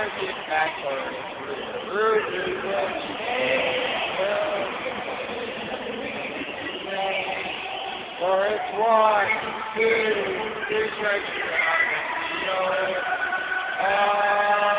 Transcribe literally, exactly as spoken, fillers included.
get back for root is what for it's one, two, three strikes, you're out.